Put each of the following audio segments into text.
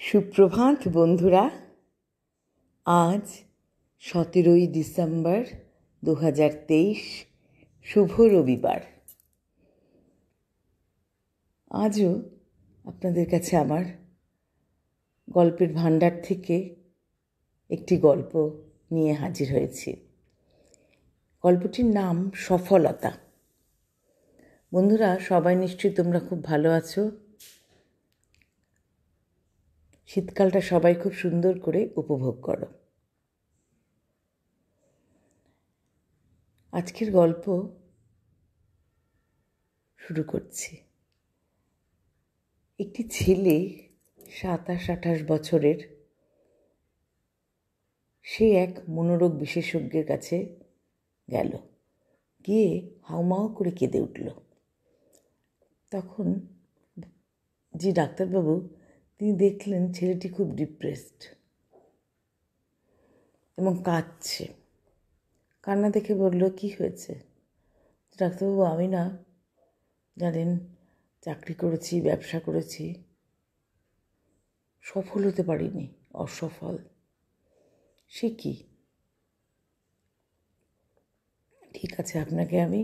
সুপ্রভাত বন্ধুরা। আজ 17ই ডিসেম্বর 2023, শুভ রবিবার। আজও আপনাদের কাছে আমার গল্পের ভাণ্ডার থেকে একটি গল্প নিয়ে হাজির হয়েছি। গল্পটির নাম সফলতা। বন্ধুরা, সবাই নিশ্চয়ই তোমরা খুব ভালো আছো। শীতকালটা সবাই খুব সুন্দর করে উপভোগ করো। আজকের গল্প শুরু করছি। একটি ছেলে 27-28 বছরের, সে এক মনোরোগ বিশেষজ্ঞের কাছে গেল, গিয়ে হাউমাউ করে কেঁদে উঠল। তখন যে ডাক্তারবাবু, তিনি দেখলেন ছেলেটি খুব ডিপ্রেসড এবং কাঁদছে। কান্না দেখে বলল, কি হয়েছে? ডাক্তারবাবু, আমি না জানেন চাকরি করেছি, ব্যবসা করেছি, সফল হতে পারিনি, অসফল। সে কি? ঠিক আছে, আপনাকে আমি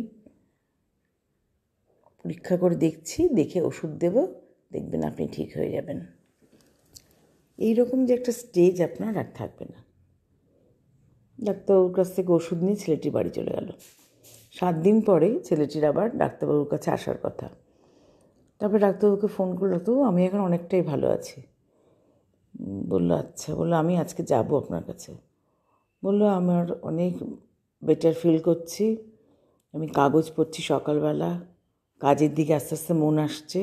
পরীক্ষা করে দেখছি, দেখে ওষুধ দেব, দেখবেন আপনি ঠিক হয়ে যাবেন। এইরকম যে একটা স্টেজ আপনার আর থাকবে না। ডাক্তারবাবুর কাছ থেকে ওষুধ নিয়ে ছেলেটি বাড়ি চলে গেল। 7 দিন পরে ছেলেটির আবার ডাক্তারবাবুর কাছে আসার কথা। তারপরে ডাক্তারবাবুকে ফোন করলো, তো আমি এখন অনেকটাই ভালো আছি। বললো আচ্ছা। বললো, আমি আজকে যাব আপনার কাছে। বললো, আমার অনেক বেটার ফিল করছি, আমি কাগজ পড়ছি সকালবেলা, কাজের দিকে আস্তে আস্তে মন আসছে,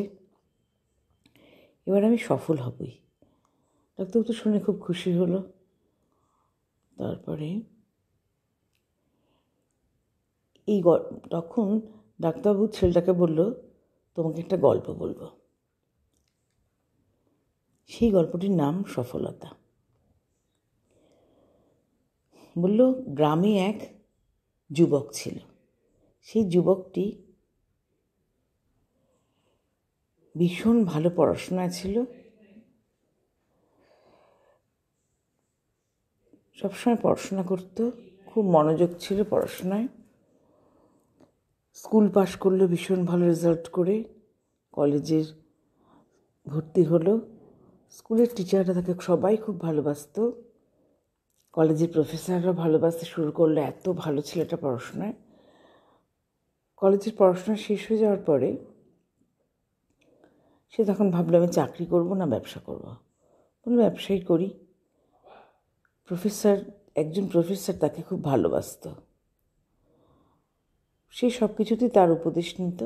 এবার আমি সফল হবই। ডাক্তারবাবু তো শুনে খুব খুশি হলো। তারপরে তখন ডাক্তারবাবু ছেলেটাকে বলল, তোমাকে একটা গল্প বলবো। সেই গল্পটির নাম সফলতা। বলল, গ্রামে এক যুবক ছিল। সেই যুবকটি ভীষণ ভালো পড়াশোনায় ছিল, সবসময় পড়াশোনা করতো, খুব মনোযোগ ছিল পড়াশোনায়। স্কুল পাশ করলো ভীষণ ভালো রেজাল্ট করে, কলেজের ভর্তি হলো। স্কুলের টিচাররা তাকে সবাই খুব ভালোবাসতো, কলেজের প্রফেসররা ভালোবাসতে শুরু করলো, এত ভালো ছেলেটা পড়াশোনায়। কলেজের পড়াশোনা শেষ হয়ে যাওয়ার পরে সে তখন ভাবলো, আমি চাকরি করব না ব্যবসা করব। বললো, ব্যবসাই করি। একজন প্রফেসর তাকে খুব ভালোবাসত, সে সব কিছুতেই তার উপদেশ নিত।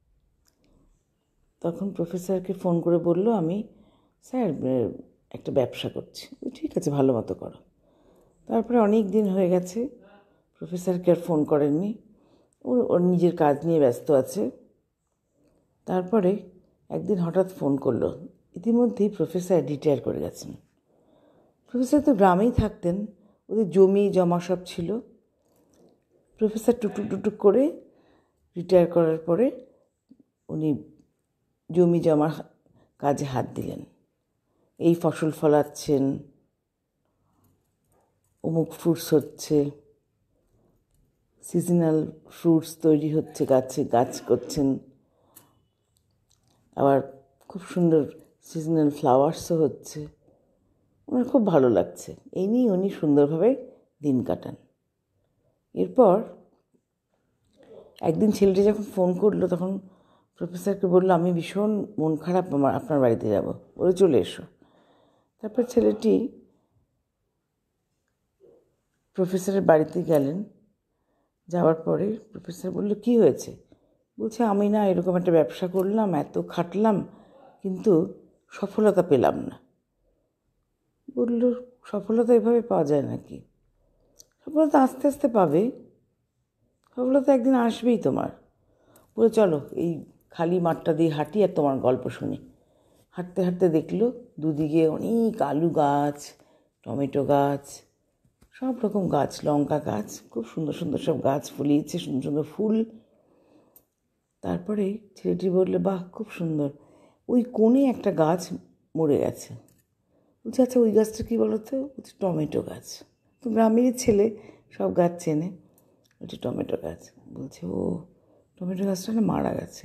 তখন প্রফেসরকে ফোন করে বলল, আমি স্যার একটা ব্যবসা করছি। ঠিক আছে, ভালো মতো করো। তারপরে অনেক দিন হয়ে গেছে, প্রফেসরকে আর ফোন করেননি, ওর নিজের কাজ নিয়ে ব্যস্ত আছে। তারপরে একদিন হঠাৎ ফোন করলো। ইতিমধ্যেই প্রফেসর রিটায়ার করে গেছেন। প্রফেসর তো গ্রামেই থাকতেন, ওদের জমি জমা সব ছিল। প্রফেসর টুকটুক টুকটুক করে রিটায়ার করার পরে উনি জমি জমা কাজে হাত দিলেন। এই ফসল ফলাচ্ছেন, অমুক ফ্রুটস হচ্ছে, সিজনাল ফ্রুটস তৈরি হচ্ছে, গাছ করছেন, আবার খুব সুন্দর সিজনাল ফ্লাওয়ার্সও হচ্ছে। ওনার খুব ভালো লাগছে। এই নিয়ে উনি সুন্দরভাবে দিন কাটান। এরপর একদিন ছেলেটি যখন ফোন করলো, তখন প্রফেসরকে বললো, আমি ভীষণ মন খারাপ, আপনার বাড়িতে যাব। বলে, চলে এসো। তারপর ছেলেটি প্রফেসরের বাড়িতে গেলেন। যাওয়ার পরে প্রফেসর বলল, কি হয়েছে? বলছে, আমি না এরকম একটা ব্যবসা করলাম, এত খাটলাম, কিন্তু সফলতা পেলাম না। বলল, সফলতা এভাবে পাওয়া যায় নাকি? সফলতা আস্তে আস্তে পাবে, সফলতা একদিন আসবেই তোমার। বলে, চলো এই খালি মাঠটা দিয়ে হাঁটি আর তোমার গল্প শুনি। হাঁটতে হাঁটতে দেখলো দুদিকে অনেক আলু গাছ, টমেটো গাছ, সব রকম গাছ, লঙ্কা গাছ, খুব সুন্দর সুন্দর সব গাছ ফুলিয়েছে, সুন্দর সুন্দর ফুল। তারপরে ছেলেটি বললে, বাহ, খুব সুন্দর। ওই কোণে একটা গাছ মরে গেছে। বলছে আচ্ছা ওই গাছটা কী বলো তো? বলছে টমেটো গাছ। তো গ্রামেরই ছেলে, সব গাছ চেনে। ওটা টমেটো গাছ। বলছে ও টমেটো গাছটা না মারা গেছে।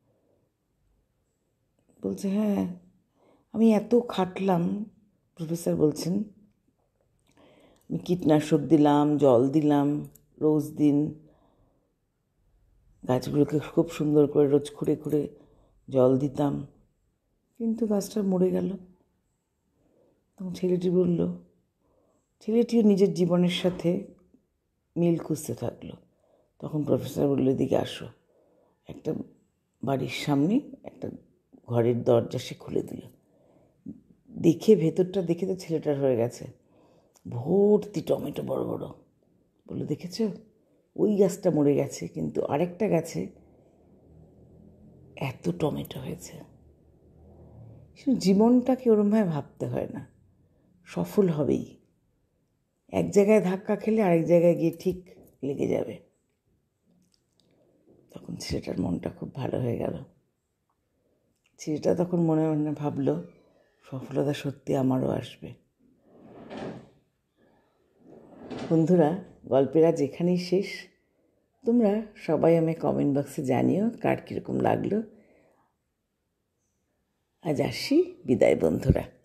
বলছে হ্যাঁ, আমি এত খাটলাম, প্রফেসর বলছেন, আমি কীটনাশক দিলাম, জল দিলাম রোজ দিন, গাছগুলোকে খুব সুন্দর করে রোজ খুঁড়ে খুঁড়ে জল দিতাম, কিন্তু গাছটা মরে গেল। তখন ছেলেটি বলল, ছেলেটিও নিজের জীবনের সাথে মিল খুঁজতে থাকলো। তখন প্রফেসর বলল, এদিকে আসো। একটা বাড়ির সামনে একটা ঘরের দরজা সে খুলে দিল। দেখে ভেতরটা দেখে তো ছেলেটার হয়ে গেছে, ভর্তি টমেটো বড় বড়। বললো দেখেছ, ওই গাছটা মরে গেছে, কিন্তু আরেকটা গাছে এত টমেটো হয়েছে। জীবনটাকে ওরমভাবে ভাবতে হয় না, সফল হবেই। এক জায়গায় ধাক্কা খেলে আরেক জায়গায় গিয়ে ঠিক লেগে যাবে। তখন ছেলেটার মনটা খুব ভালো হয়ে গেল। ছেলেটা তখন মনে মনে ভাবলো, সফলতা সত্যি আমারও আসবে। বন্ধুরা, গল্পের আজ এখানেই শেষ। তোমরা সবাই আমি কমেন্ট বক্সে জানিও কার কীরকম লাগলো। আজ আসি, বিদায় বন্ধুরা।